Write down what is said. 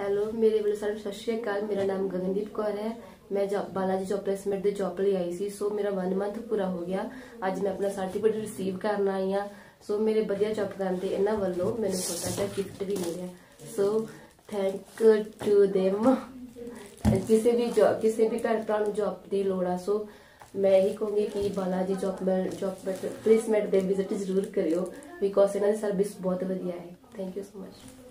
Hello, ਮੇਰੇ ਵੱਲੋਂ ਸਾਰਿਆਂ ਨੂੰ ਸਤਿ ਸ਼੍ਰੀ ਅਕਾਲ। ਮੇਰਾ ਨਾਮ ਗਗਨਦੀਪ ਕੌਰ ਹੈ। ਮੈਂ ਬਾਲਾਜੀ ਜੌਬ ਪਲੇਸਮੈਂਟ ਦੇ ਜੌਬ ਲਈ ਆਈ ਸੀ। ਸੋ ਮੇਰਾ 1 ਮੰਥ ਪੂਰਾ ਹੋ ਗਿਆ। ਅੱਜ ਮੈਂ ਆਪਣਾ ਸਰਟੀਫਿਕੇਟ ਰਿਸੀਵ ਕਰਨ ਆਈ ਹਾਂ। ਸੋ ਮੇਰੇ ਵਧੀਆ ਜੌਬ ਕਰਨ ਦੇ ਇਹਨਾਂ ਵੱਲੋਂ ਮੈਨੂੰ ਛੋਟਾ ਜਿਹਾ ਗਿਫਟ ਵੀ ਮਿਲਿਆ। So thank to them. ਕਿਸੇ ਵੀ ਭੈਣ ਭਰਾ ਨੂੰ ਜੌਬ ਦੀ ਲੋੜ ਆ, ਸੋ मैं यही कहूँगी कि बालाजी जॉब प्लेसमेंट दे विजिट जरूर करियो, बिकॉज इन्हों की सर्विस बहुत वधिया है। Thank you so much.